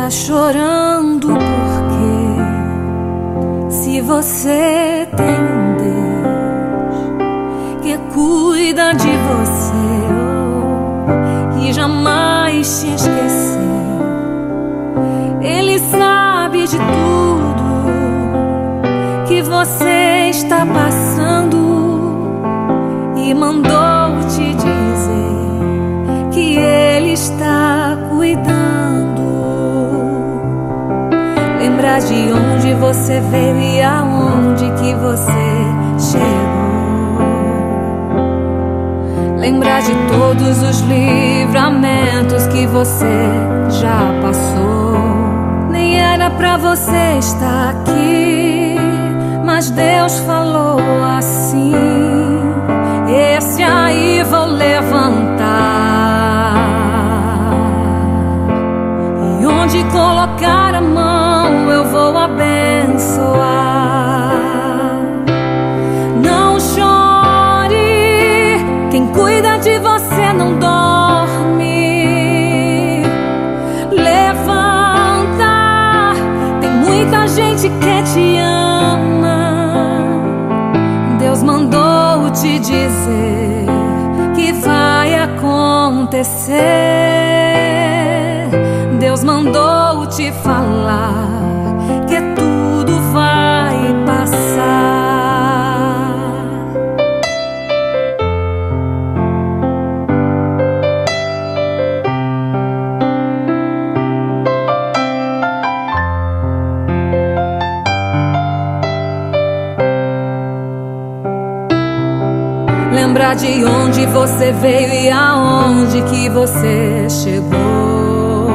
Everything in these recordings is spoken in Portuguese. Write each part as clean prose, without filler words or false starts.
Tá chorando porque se você tem um Deus que cuida de você, que jamais te esqueceu, Ele sabe de tudo que você está passando e mandou te dizer que Ele está cuidando. Lembrar de onde você veio e aonde que você chegou. Lembrar de todos os livramentos que você já passou. Nem era pra você estar aqui, mas Deus falou assim: esse aí vou levantar, e onde colocar a mão eu vou abençoar. Não chore, quem cuida de você não dorme. Levanta, tem muita gente que te ama. Deus mandou te dizer que vai acontecer. Deus mandou te falar que tudo vai passar. Lembrar de onde você veio e aonde que você chegou.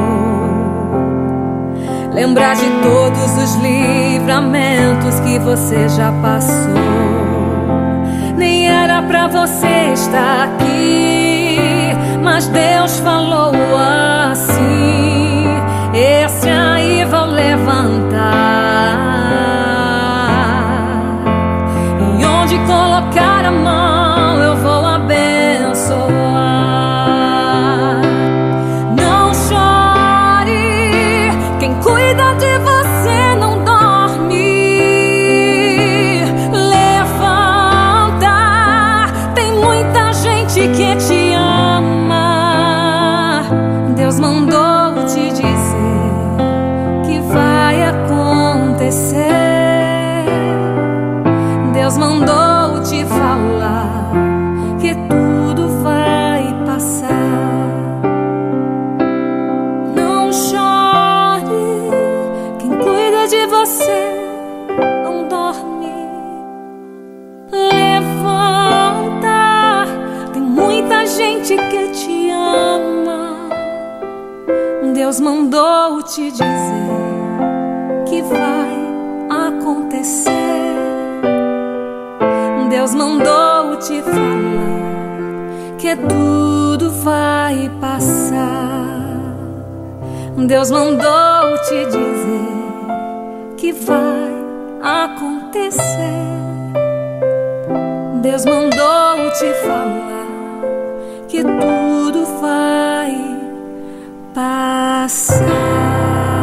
Lembrar de todos os livramentos que você já passou. Nem era pra você estar aqui, mas Deus falou assim: esse aí vou levantar, e onde colocar a mão eu vou abençoar. Não chore, quem cuida de você não dorme. Levanta, tem muita gente que te ama. Deus mandou te dizer que vai acontecer. Deus mandou te falar que tudo vai passar. Não chore, quem cuida de você não dorme. Levanta, tem muita gente que te ama. Deus mandou te dizer que vai acontecer. Deus mandou te falar que tudo vai passar. Deus mandou te dizer que vai acontecer. Deus mandou te falar que tudo vai passar.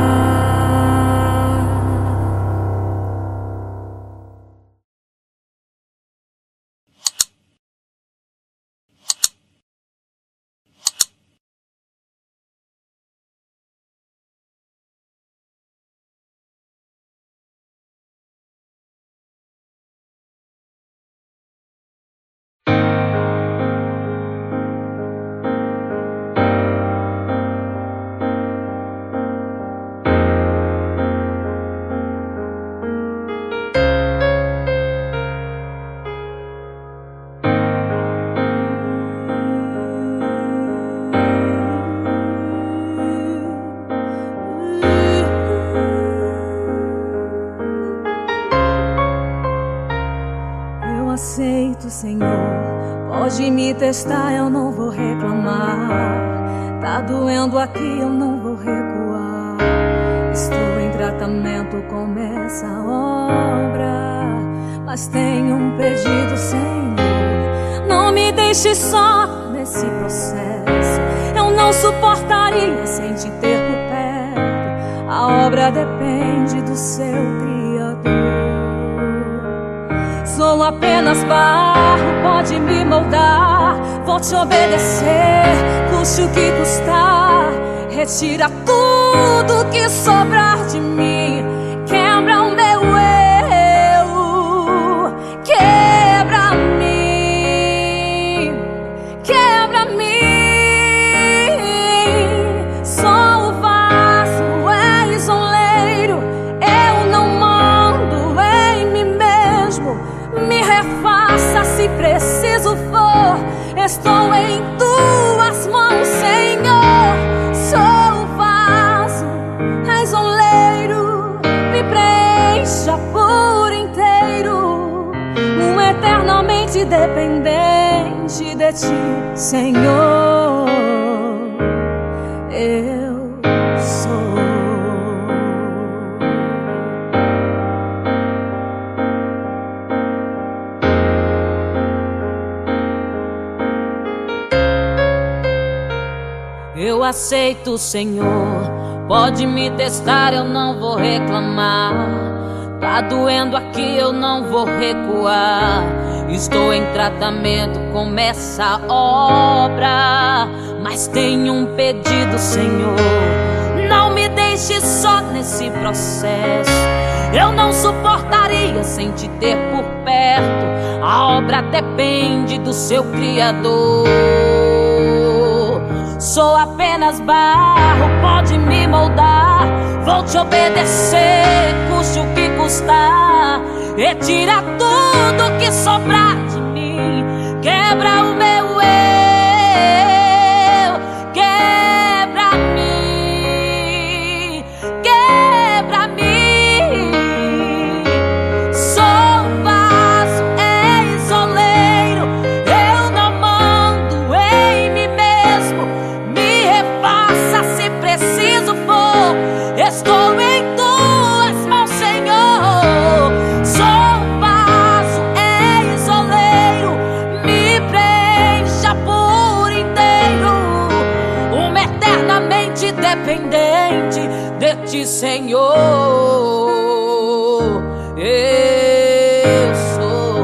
Aceito, Senhor, pode me testar, eu não vou reclamar. Tá doendo aqui, eu não vou recuar. Estou em tratamento, começa a obra, mas tenho um pedido, Senhor: não me deixe só nesse processo. Eu não suportaria sem te ter por perto. obra depende do seu Criador. Sou apenas barro, pode me moldar. Vou te obedecer, custe o que custar. Retira tudo que sobrar de mim. Quebra o meu eu, quebra-me, quebra-me. Sou o vaso, és oleiro. Eu não mando em mim mesmo. Me refaça se preciso for. Estou em tuas mãos, Senhor. Sou o vaso, és oleiro. Me preencha por inteiro. Eternamente dependente de ti, Senhor. Eu sou. Eu aceito, Senhor. Pode me testar, eu não vou reclamar. Tá doendo aqui, eu não vou recuar. Estou em tratamento, começa a obra. Mas tenho um pedido, Senhor. Não me deixe só nesse processo. Eu não suportaria sem te ter por perto. A obra depende do seu Criador. Sou apenas barro, pode me moldar. Vou te obedecer, custe o que custar. Retira tudo que sobrar de mim. Quebra o meu eu, quebra-me, quebra-me. Sou vaso, és oleiro. Eu não mando em mim mesmo. Me refaça se preciso for. Estou em tuas mãos, Senhor. Sou vaso, és oleiro. Me preencha por inteiro. Eternamente dependente de ti, Senhor. Eu sou.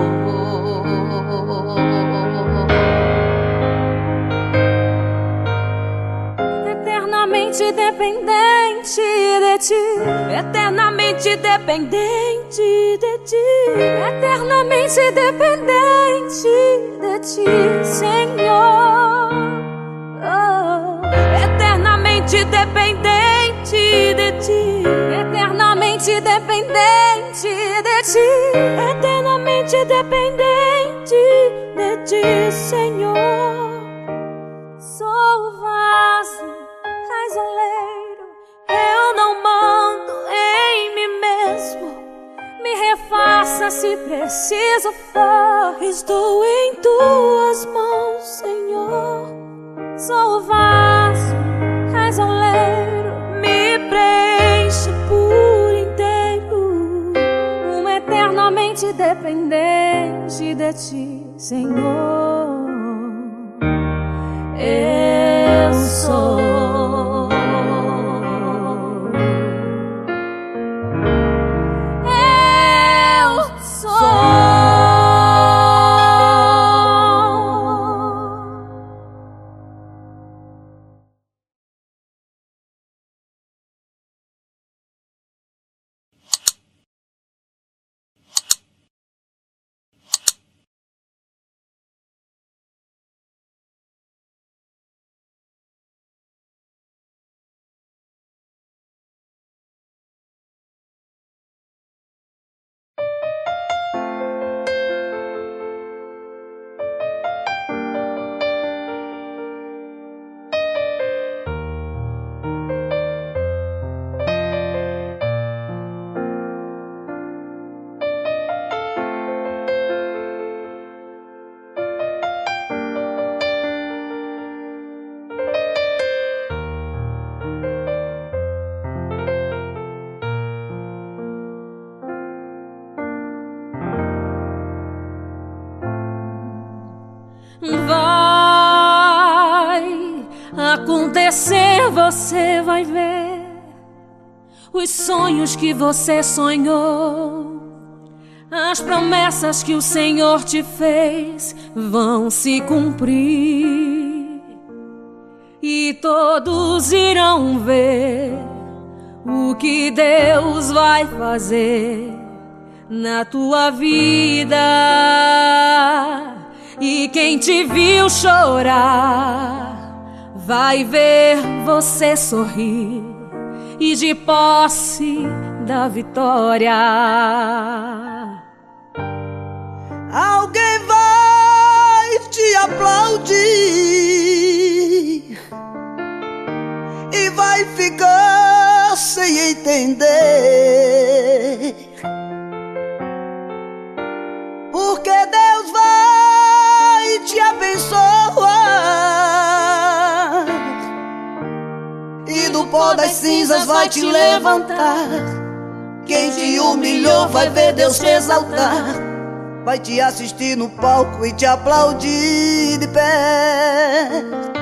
Eternamente dependente de ti. Eternamente dependente de ti. Eternamente dependente de ti, Senhor. Oh. Eternamente dependente de ti. Eternamente dependente de ti. Eternamente dependente de ti, Senhor. Sou o vaso, és oleiro. Eu não mando em mim mesmo. Me refaça se preciso for. Estou em tuas mãos, Senhor. Sou o vaso, és oleiro. Me preenche por inteiro. Eternamente dependente de ti, Senhor. Eu sou. Eu sou. Vai acontecer, você vai ver. os sonhos que você sonhou, as promessas que o Senhor te fez vão se cumprir, e todos irão ver o que Deus vai fazer na tua vida. E quem te viu chorar vai ver você sorrir, e de posse da vitória alguém vai te aplaudir e vai ficar sem entender, porque Deus vai te abençoar e do pó das cinzas vai te levantar. Quem te humilhou vai ver Deus te exaltar, vai te assistir no palco e te aplaudir de pé.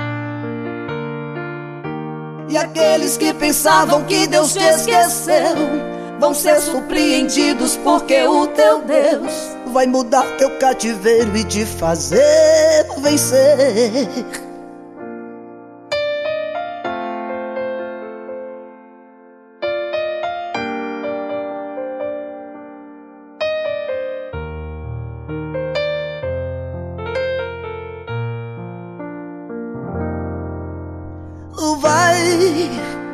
E aqueles que pensavam que Deus te esqueceu vão ser surpreendidos, porque o teu Deus vai mudar teu cativeiro e te fazer vencer. Vai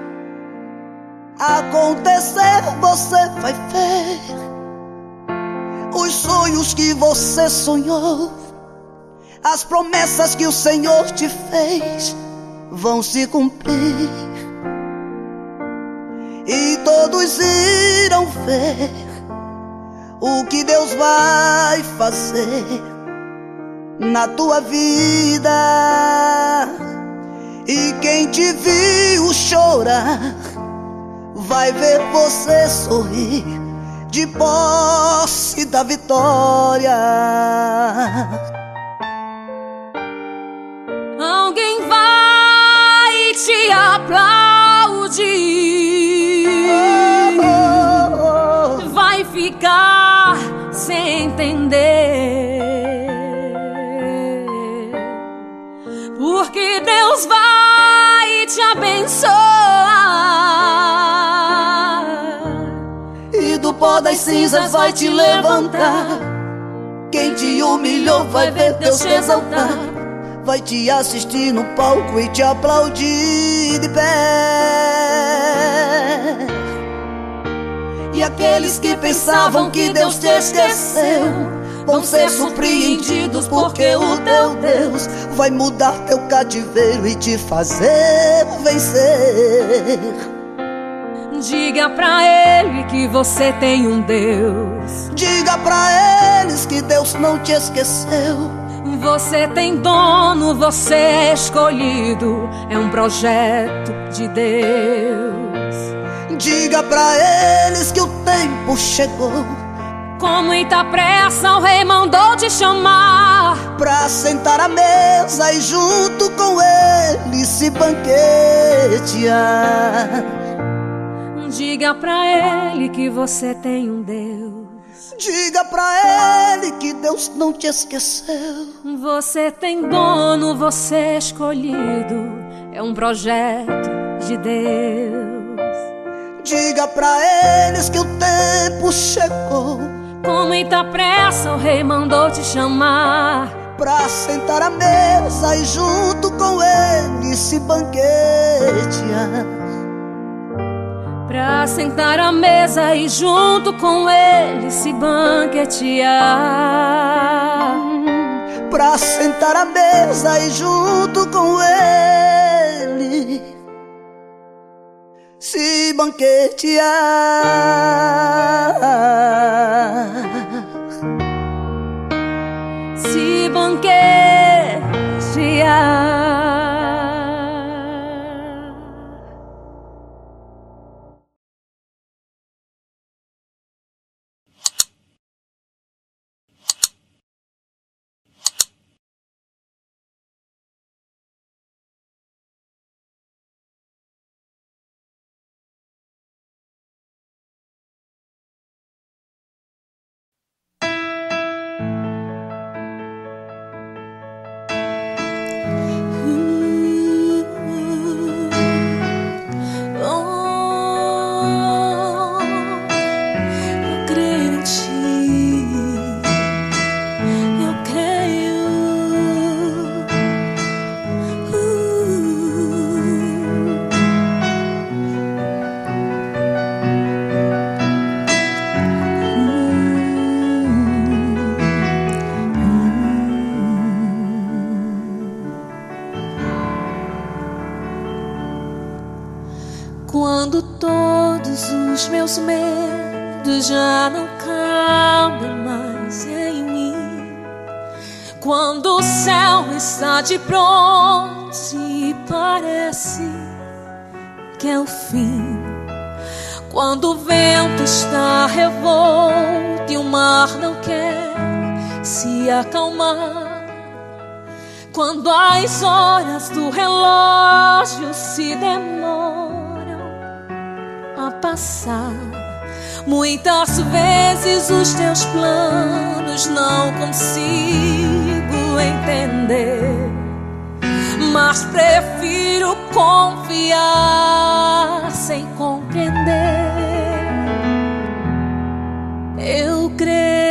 acontecer, você vai ver os sonhos que você sonhou, as promessas que o Senhor te fez vão se cumprir, e todos irão ver o que Deus vai fazer na tua vida. E quem te viu chorar vai ver você sorrir, de posse da vitória. Alguém vai te aplaudir, vai ficar sem entender, porque Deus vai te abençoar e do pó das cinzas vai te levantar. Quem te humilhou vai ver Deus te exaltar, vai te assistir no palco e te aplaudir de pé. E aqueles que pensavam que Deus te esqueceu vão ser surpreendidos, porque o teu Deus vai mudar teu cativeiro e te fazer vencer. Diga pra ele que você tem um Deus. Diga pra eles que Deus não te esqueceu. Você tem dono, você é escolhido, é um projeto de Deus. Diga pra eles que o tempo chegou, com muita pressa o rei mandou te chamar pra sentar à mesa e junto com ele se banquetear. Diga pra ele que você tem um Deus. Diga pra ele que Deus não te esqueceu. Você tem dono, você é escolhido, é um projeto de Deus. Diga pra eles que o tempo chegou, com muita pressa o rei mandou te chamar pra sentar à mesa e junto com ele se banquetear. Pra sentar à mesa e junto com ele se banquetear. Pra sentar à mesa e junto com ele se banquetear. Se banquetear. Quando todos os meus medos já não cabem mais em mim, quando o céu está de bronze e parece que é o fim, quando o vento está revolto e o mar não quer se acalmar, quando as horas do relógio se demoram a passar, muitas vezes os teus planos não consigo entender, mas prefiro confiar sem compreender. Eu creio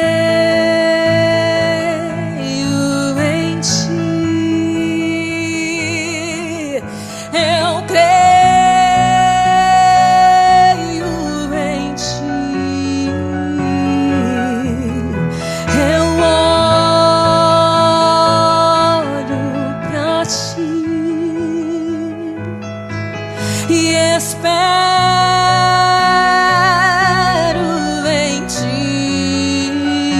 em ti, eu creio em ti, eu olho pra ti e espero em ti.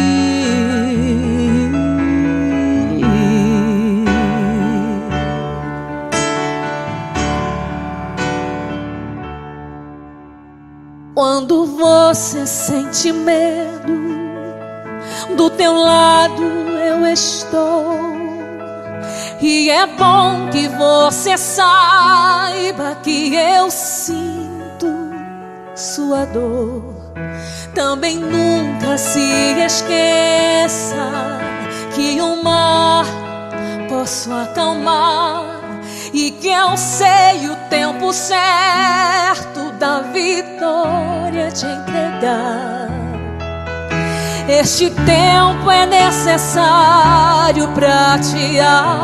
Quando você sente medo, do teu lado eu estou. E é bom que você saiba que eu sinto sua dor. Também nunca se esqueça que o mar posso acalmar e que eu sei o tempo certo da vitória te entregar. Este tempo é necessário pra te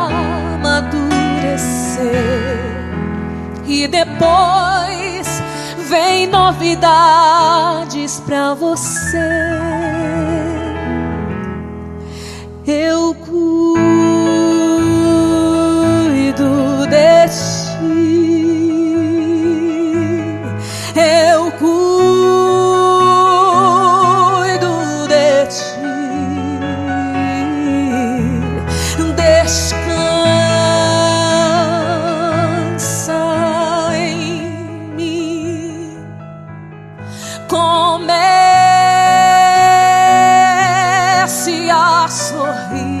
amadurecer, e depois vem novidades pra você. Eu cuido de ti, eu cuido de ti. Descansa em mim, comece a sorrir.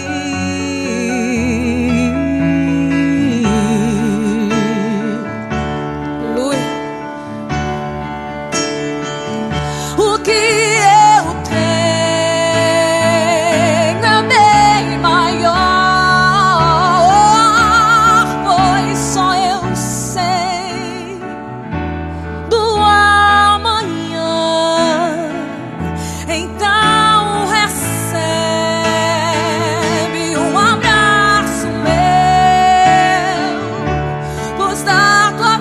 O que eu tenho é bem maior, pois só eu sei do amanhã. Então recebe um abraço meu, pois da tua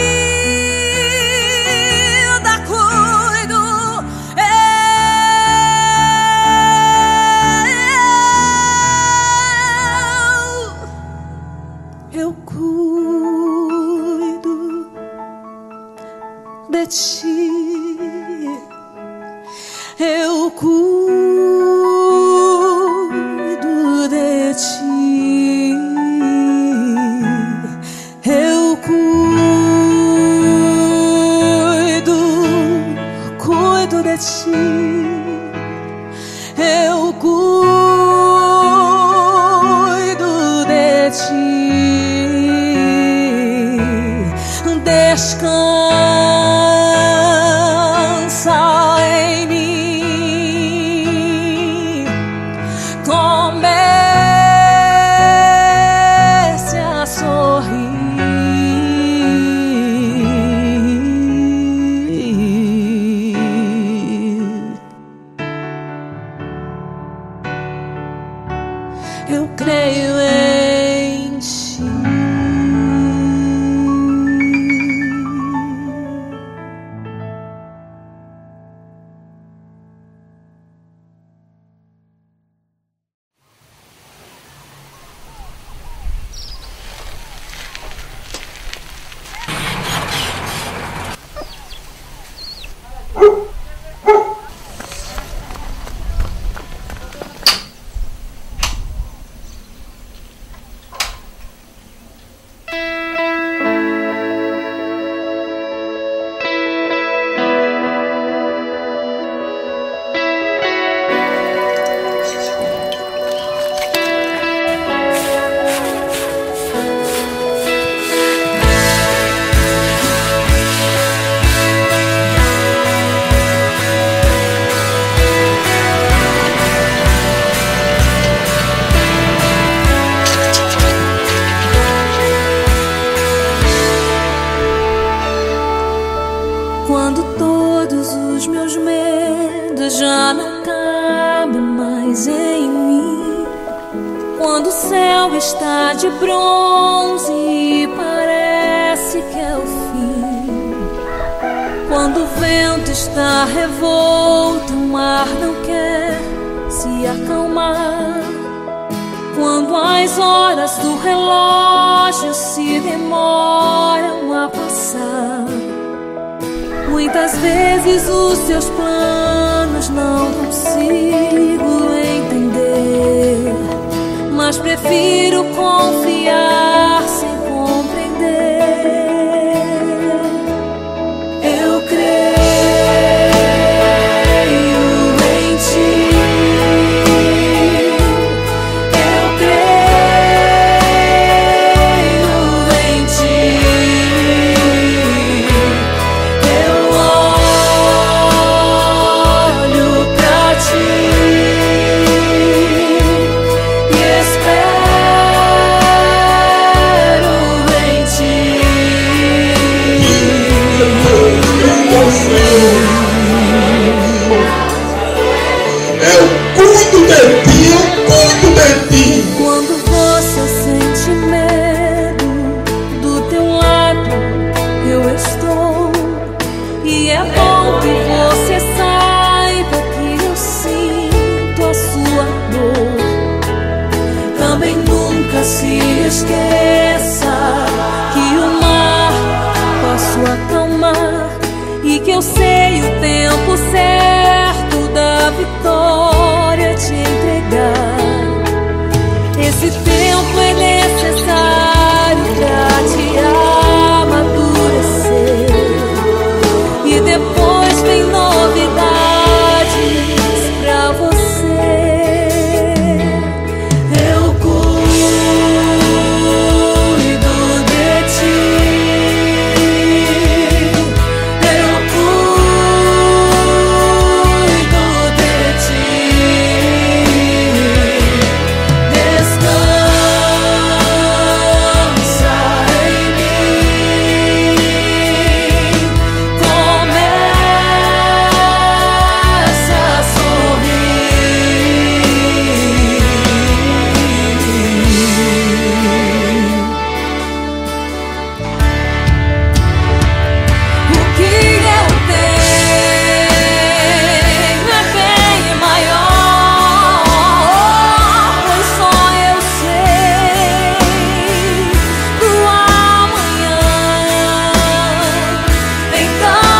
vida cuido eu cuido de ti, eu cuido de ti, eu cuido de ti, eu cuido de ti. Descansa em mim, comece a sorrir. Eu creio em ti. Quando todos os meus medos já não cabem mais em mim, quando o céu está de bronze e parece que é o fim, quando o vento está revolto, o mar não quer se acalmar, quando as horas do relógio se demoram a passar, muitas vezes os seus planos não consigo entender, mas prefiro confiar sem compreender. Eu creio em ti, eu creio em ti, eu olho pra ti e espero em ti. Eu cuido de ti, eu cuido de ti. Quando você sente medo, do teu lado eu estou. E é bom que você saiba que eu sinto a sua dor. Também nunca se esqueça que o mar posso acalmar e que eu sei o tempo certo da vitória te entregar. Esse tempo é necessário pra te amadurecer, e depois vem novidades pra você. Eu cuido de ti, eu cuido de ti. Descansa em mim, começa a sorrir. O que eu tenho é bem maior, pois só eu sei do amanhã. Então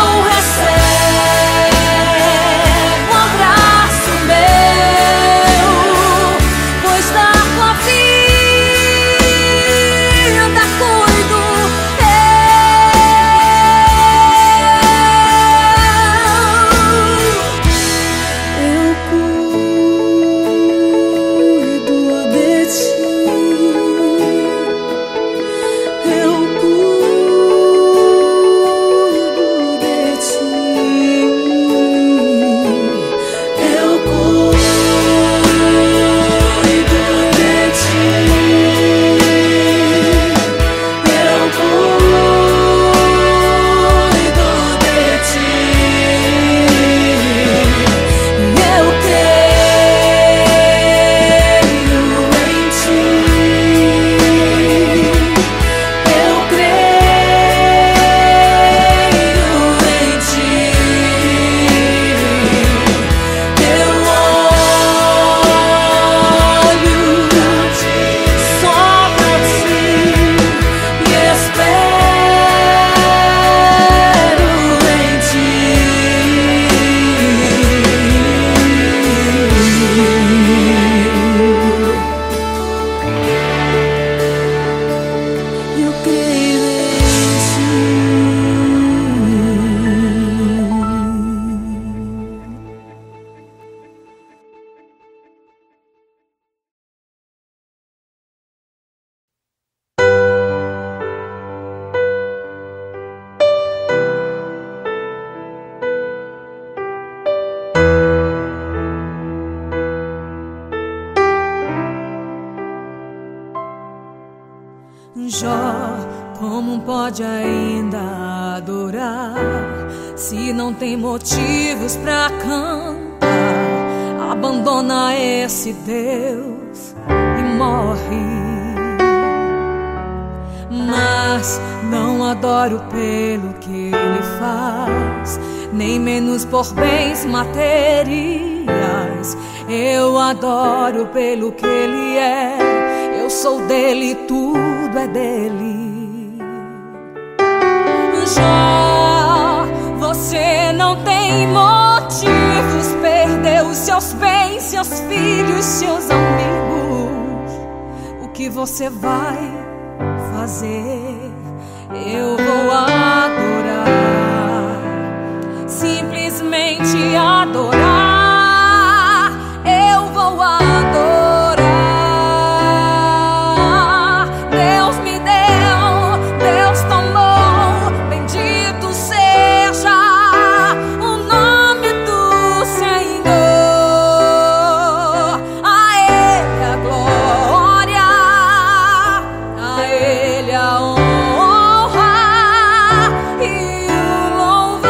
recebe um abraço meu, pois da tua vida cuido eu cuido de ti, eu cuido de ti, eu cuido de ti, eu cuido de ti. Eu creio em ti, eu creio em ti, eu olho só pra ti e espero em ti. Eu creio em ti. Jó, como pode ainda adorar Se não tem motivos pra cantar, abandona esse Deus e morre. Mas não adoro pelo que ele faz, nem menos por bens materiais. Eu adoro pelo que ele é. Eu sou dele, tudo é dele. Já você não tem motivos, perdeu seus bens, seus filhos, seus amigos. O que você vai fazer? Eu vou adorar, simplesmente adorar. Eu vou adorar. Deus me deu, Deus tomou, bendito seja o nome do Senhor. A Ele a glória, a Ele a honra e o louvor.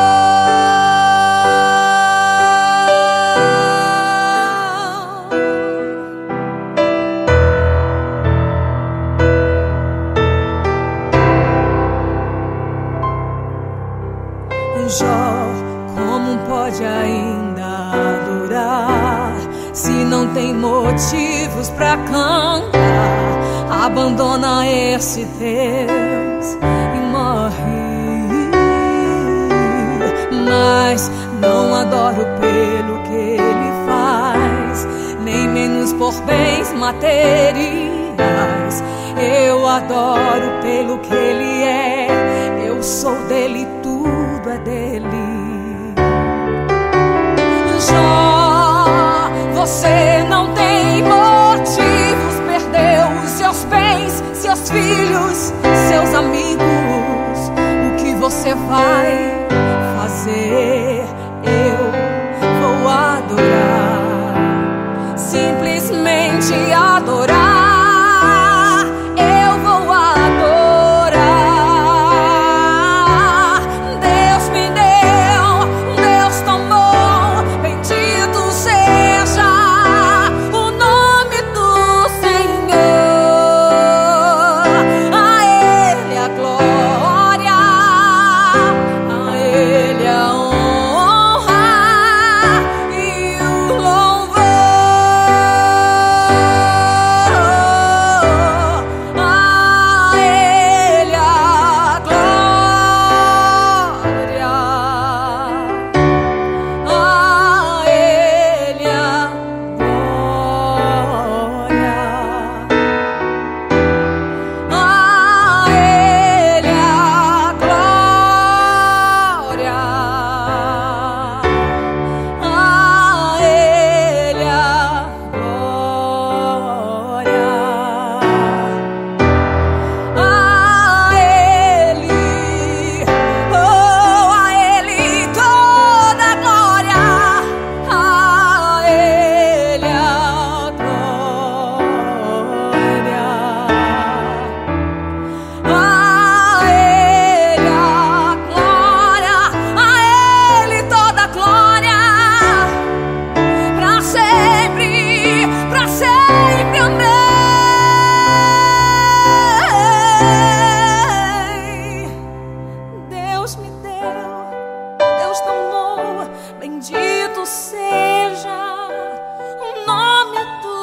Jó, como pode ainda adorar se não tem motivos pra cantar? Abandona esse Deus e morre. Mas não adoro pelo que ele faz, nem menos por bens materiais. Eu adoro pelo que ele é. Eu sou dele, tudo é dele. Já você não tem motivos, perdeu os seus bens, seus filhos, seus amigos. O que você vai fazer? Eu vou adorar, simplesmente adorar. Eu vou adorar. Deus me deu, Deus tomou, bendito seja o nome do Senhor. A Ele a glória, a Ele a honra e o louvor. A Ele a glória, a Ele a glória, a Ele a glória, a Ele a glória, a Ele, oh, a Ele toda a glória, a Ele a glória, a Ele a glória, a Ele toda a glória, pra sempre, amém. Deus me deu, Deus tomou, bendito seja o nome do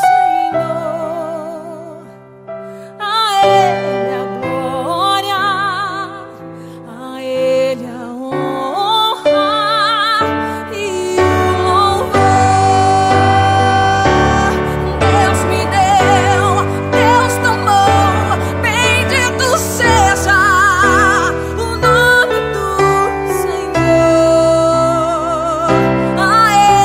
Senhor. A Ele a glória, a Ele a honra e o louvor. Deus me deu, Deus tomou, bendito seja o nome do Senhor. A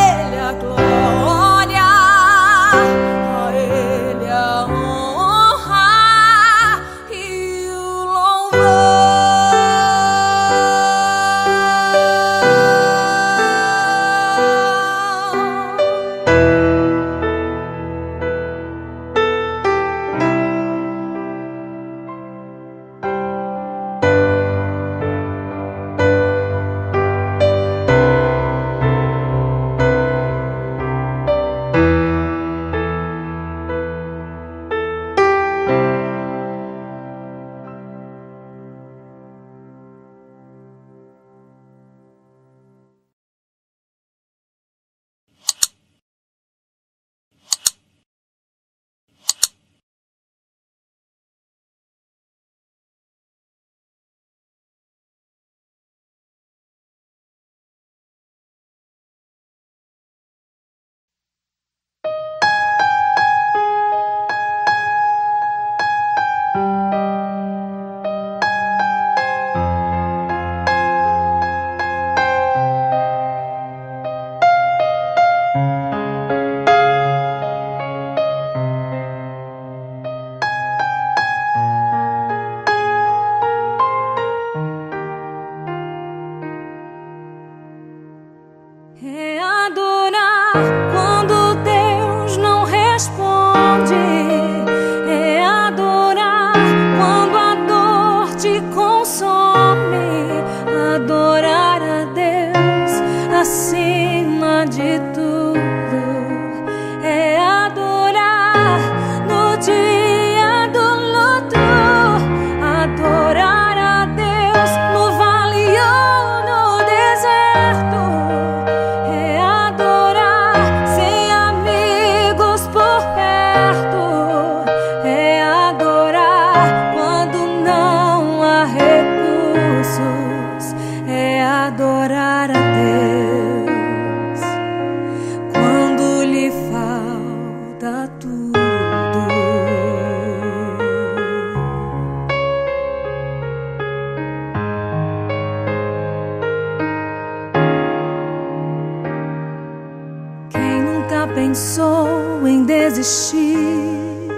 pensou em desistir,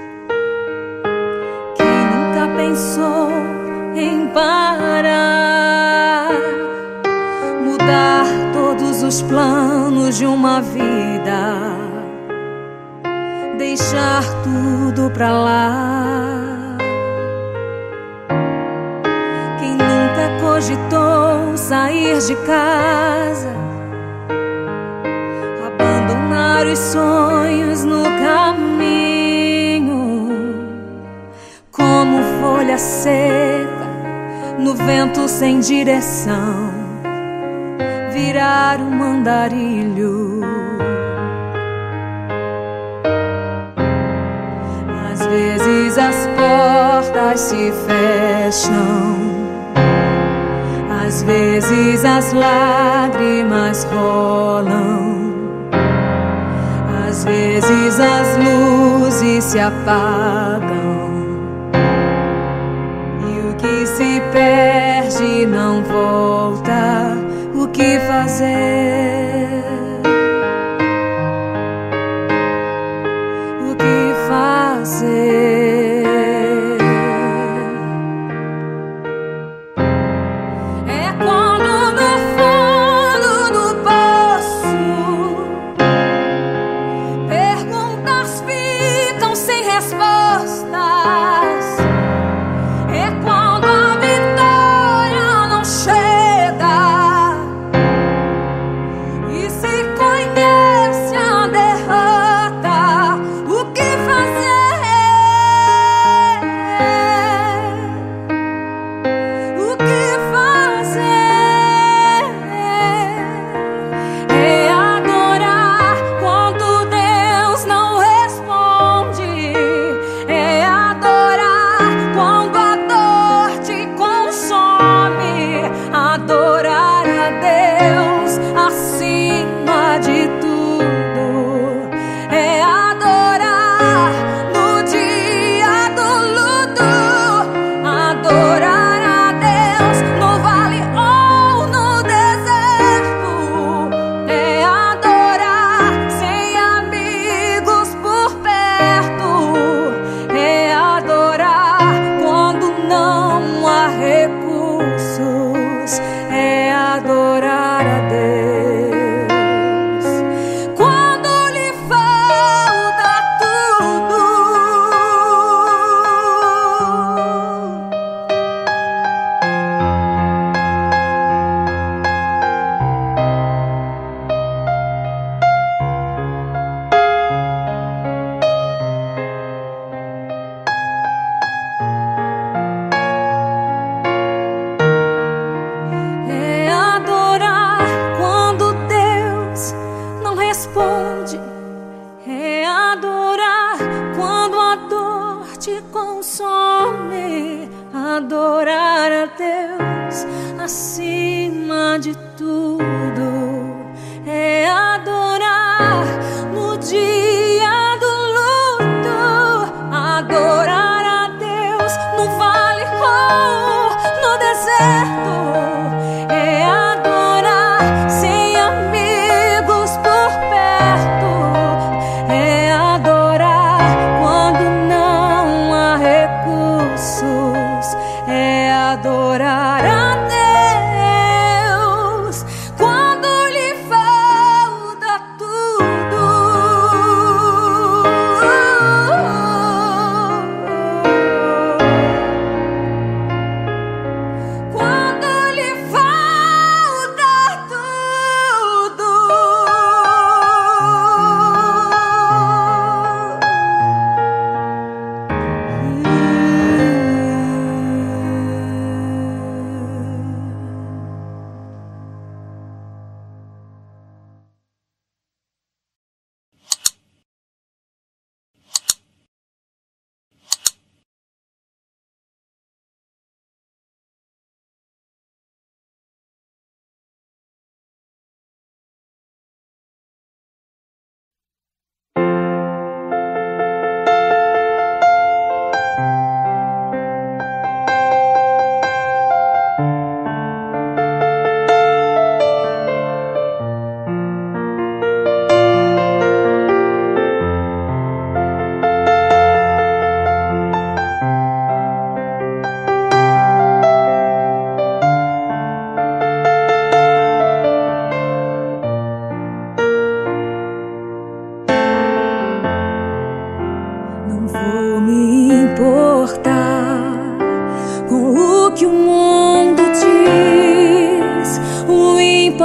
quem nunca pensou em parar, mudar todos os planos de uma vida, deixar tudo pra lá. Quem nunca cogitou sair de casa, abandonar os sonhos no caminho, como folha seca no vento sem direção, virar um andarilho. Às vezes as portas se fecham, às vezes as lágrimas rolam, às vezes as luzes se apagam, e o que se perde não volta. O que fazer? O que fazer? É quando no fundo do poço perguntas ficam sem respostas. É quando a vitória não chega e se conhece a derrota. O que fazer? O que fazer? É adorar quando Deus não responde. É adorar quando a dor te consome. Adorar a Deus acima de tudo. É adorar no dia do luto. Adorar a Deus no vale ou no deserto. É adorar sem amigos por perto. É adorar quando não há recursos. É adorar a Deus quando lhe falta tudo. É adorar quando Deus não responde. É adorar quando a dor te consome. Adorar a Deus acima de tudo. É adorar no dia do luto. Adorar a Deus no vale ou no deserto. É adorar sem amigos por perto. É adorar quando não há recursos. É adorar a Deus quando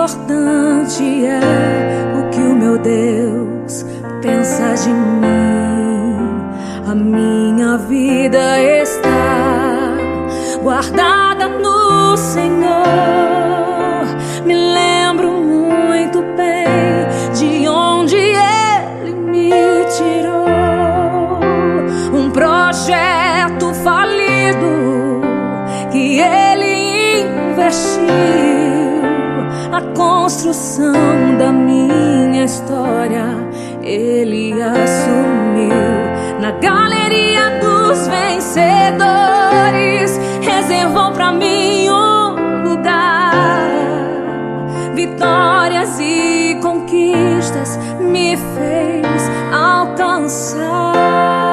importante é o que o meu Deus pensa de mim. A minha vida está guardada no Senhor. Me lembro muito bem de onde Ele me tirou. Um projeto falido que Ele investiu. A construção da minha história Ele assumiu. Na galeria dos vencedores reservou pra mim um lugar. Vitórias e conquistas me fez alcançar.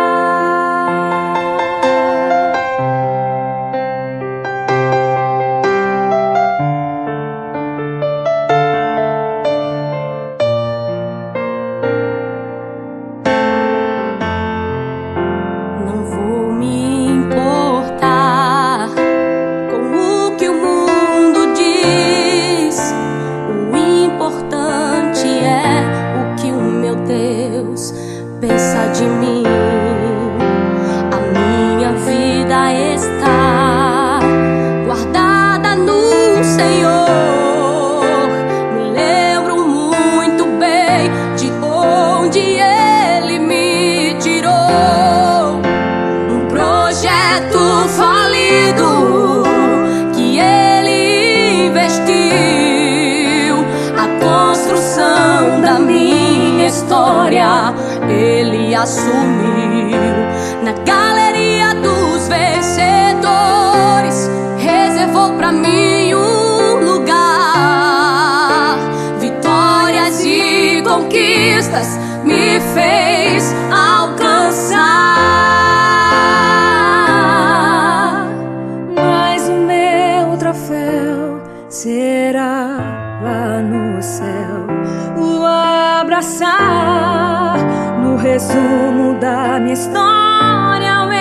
Pensa de mim, a minha vida está guardada no Senhor. Me lembro muito bem de onde Ele me tirou. Um projeto falido que Ele investiu. A construção da minha história Ele assumiu. Na galeria dos vencedores reservou pra mim um lugar. Vitórias e conquistas me fez alcançar. Mas o meu troféu será lá no céu, o abraçar. No resumo da minha história ao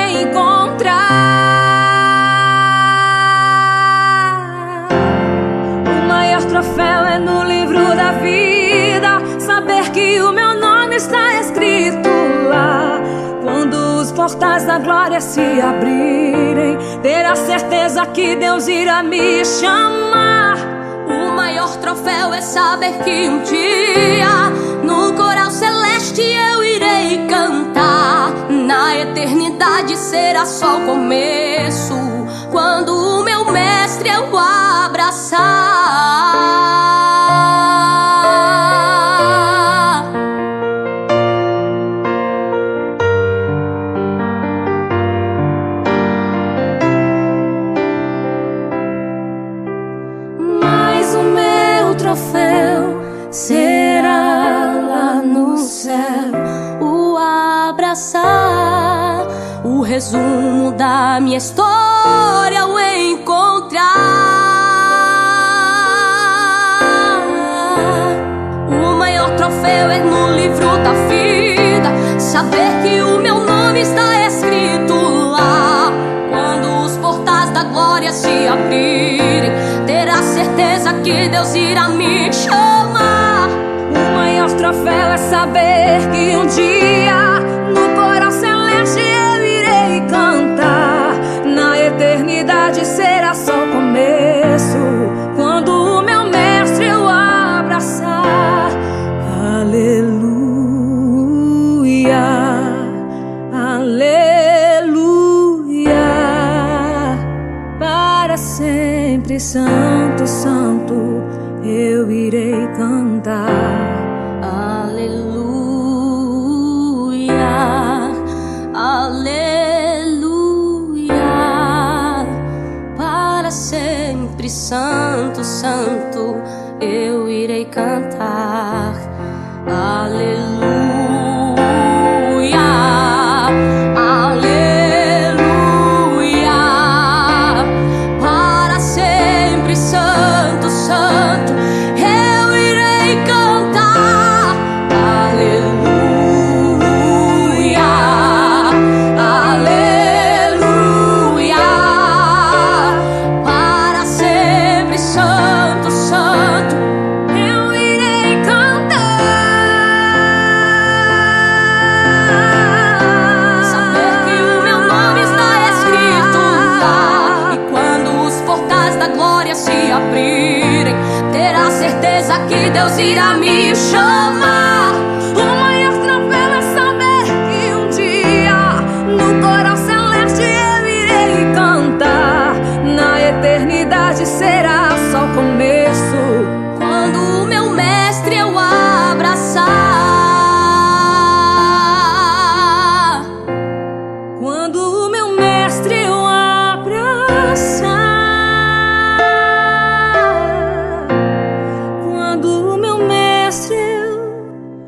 encontrar. O maior troféu é no livro da vida, saber que o meu nome está escrito lá. Quando os portais da glória se abrirem, ter a certeza que Deus irá me chamar. O maior troféu é saber que um dia no coral celeste eu irei cantar. Na eternidade será só o começo, quando o meu mestre eu abraçar. Mas o meu troféu será lá no céu, o abraçar. O resumo da minha história ao encontrar. O maior troféu é no livro da vida, saber que o meu nome está escrito lá. Quando os portais da glória se abrirem, ter a certeza que Deus irá me chamar. o maior troféu é saber que um dia no coral celeste eu irei cantar. Na eternidade será só o começo, quando o meu mestre eu abraçar. Aleluia, aleluia, para sempre santo, santo eu irei cantar. Aleluia, aleluia, para sempre santo, santo eu irei cantar. Aleluia, aleluia, para sempre santo, santo eu irei cantar. Aleluia, aleluia, para sempre santo, santo abrirem, terá certeza que Deus irá me chamar. O maior troféu é saber que um dia no coral celeste eu irei cantar. Na eternidade será só o começo, quando o meu mestre eu abraçar. quando o meu mestre eu abraçar. Quando o meu mestre eu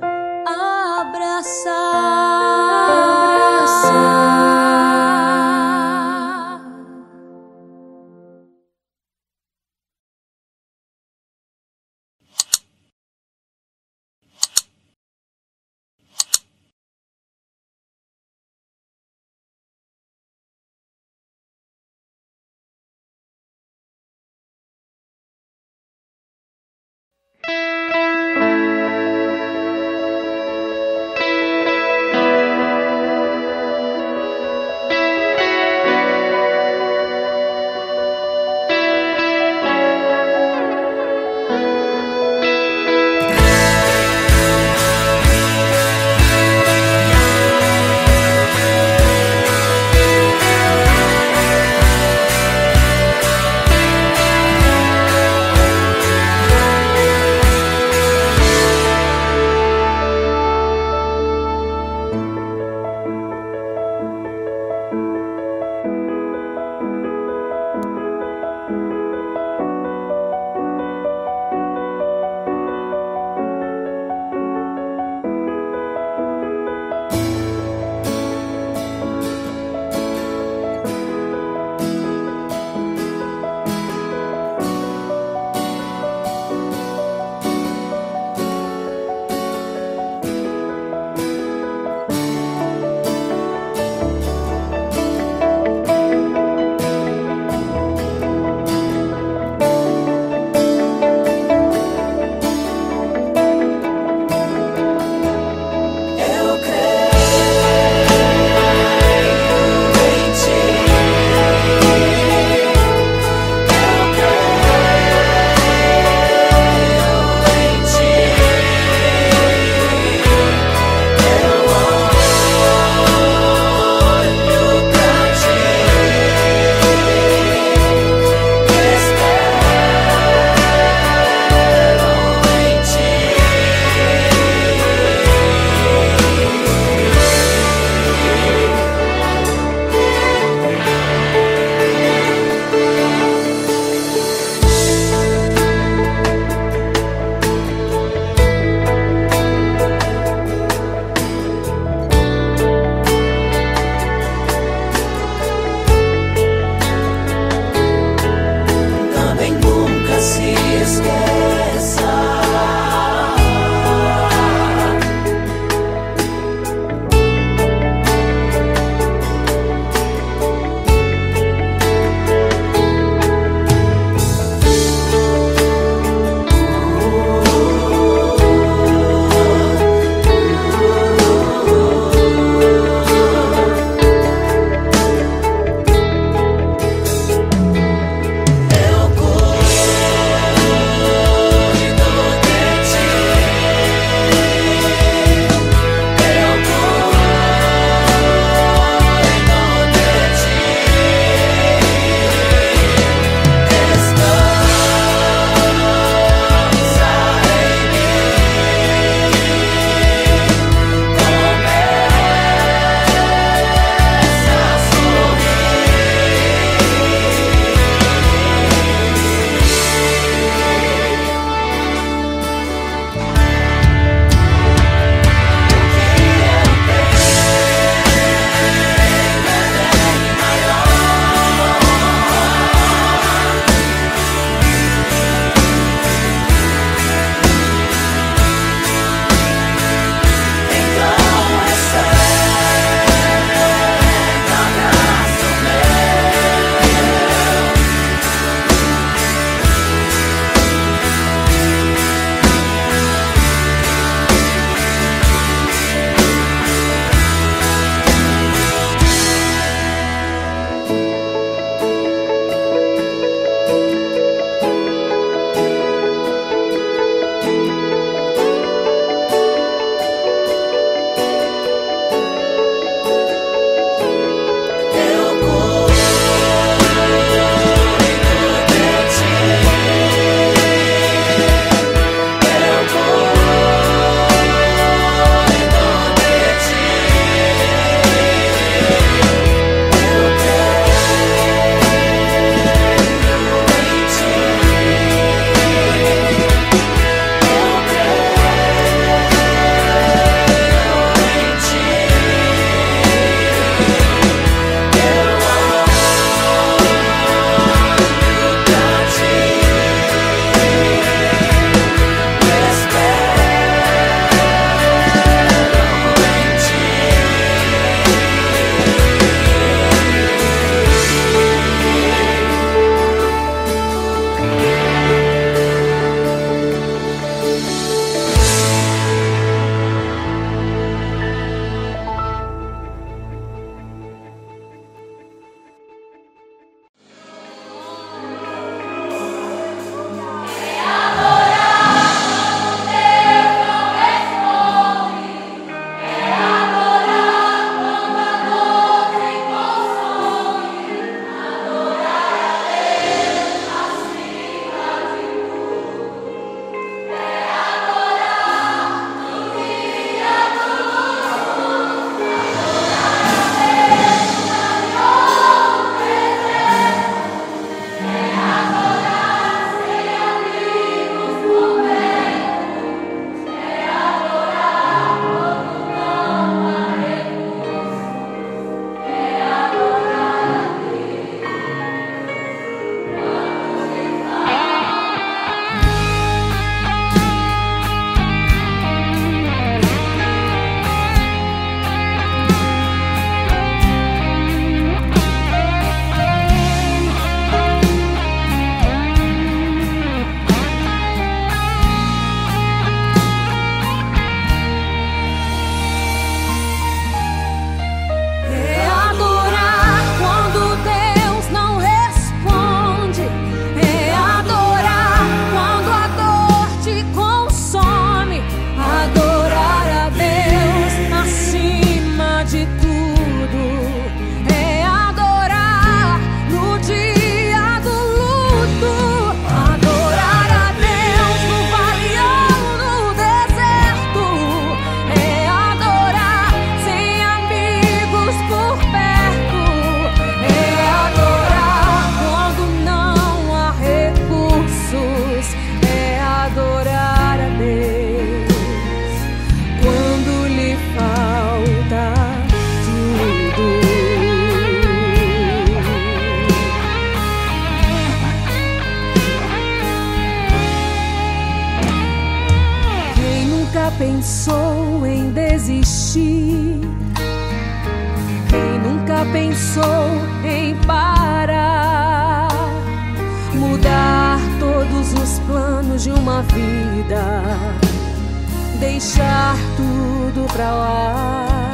pensou em desistir? Quem nunca pensou em parar? Mudar todos os planos de uma vida, deixar tudo pra lá.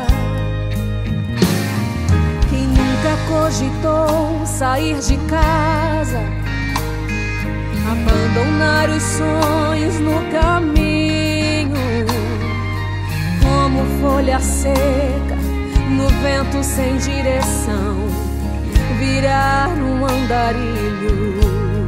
Quem nunca cogitou sair de casa, abandonar os sonhos no caminho, como folha seca no vento sem direção, virar um andarilho.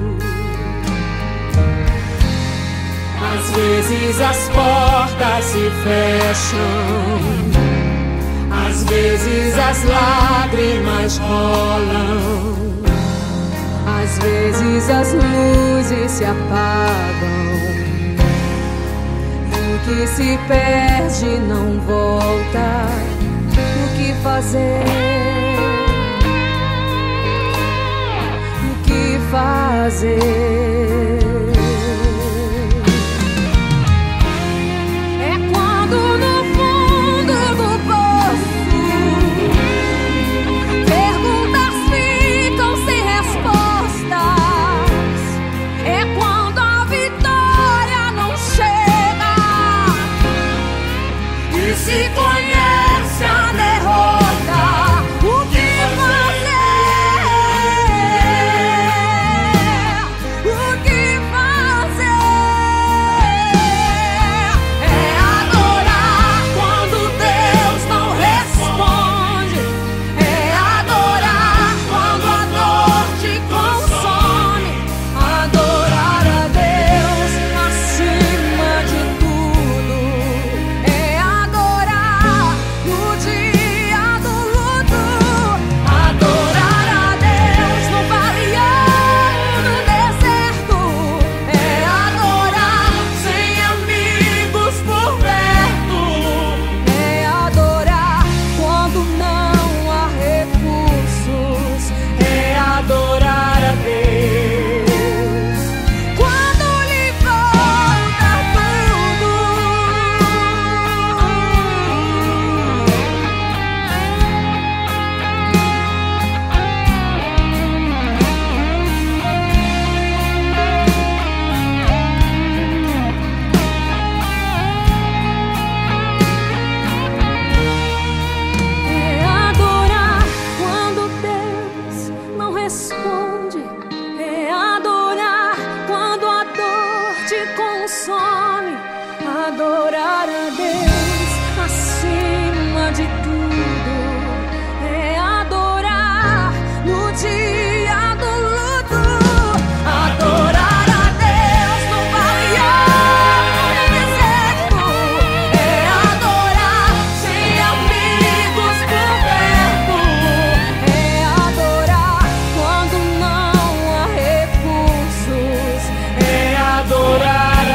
Às vezes as portas se fecham, às vezes as lágrimas rolam, às vezes as luzes se apagam, e o que se perde não volta. O que fazer? O que fazer? Se conhece a derrota, o que fazer? O que fazer? É adorar quando Deus não responde, é adorar quando a dor te consome, adorar a Deus acima de tudo, é no dia do luto, adorar a Deus no vale ou no deserto, é adorar sem amigos por perto, É adorar quando não há recursos, é adorar a Deus quando lhe falta tudo. É adorar quando Deus não responde, é adorar quando a dor te consome, adorar a Deus acima de tudo, é adorar no dia do luto, adorar a Deus no vale ou no deserto, é adorar sem amigos por perto, é adorar quando não há recursos, é adorar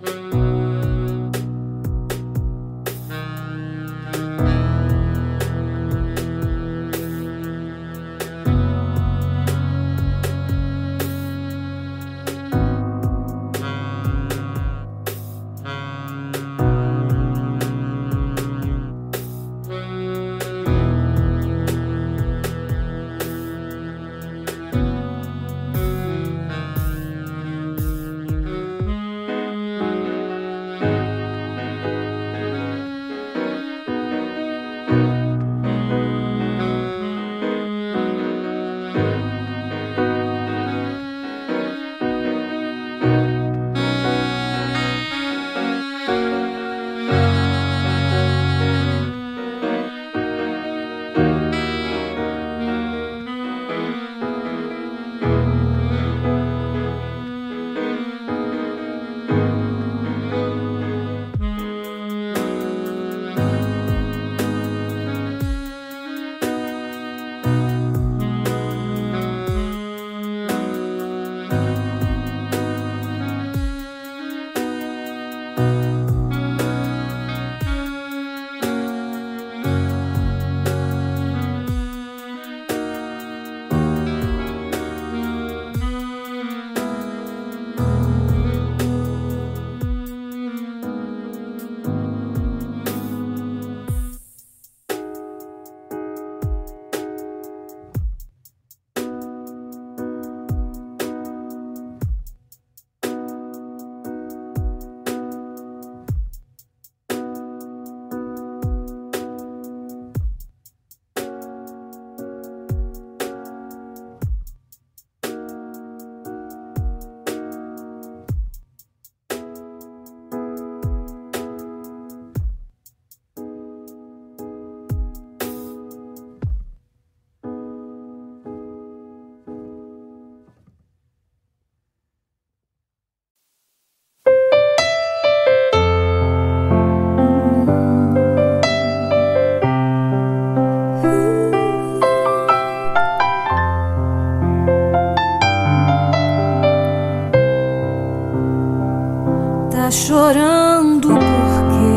Chorando porque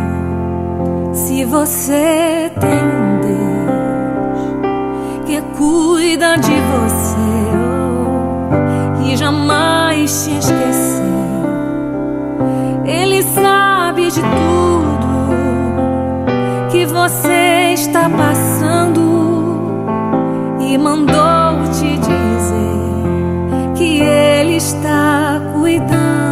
se você tem um Deus que cuida de você, que jamais te esqueceu, Ele sabe de tudo que você está passando e mandou te dizer que Ele está cuidando.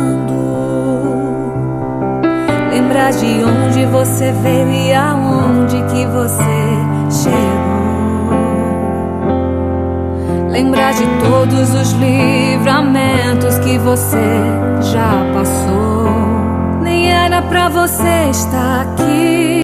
Lembrar de onde você veio e aonde que você chegou. Lembrar de todos os livramentos que você já passou. Nem era pra você estar aqui.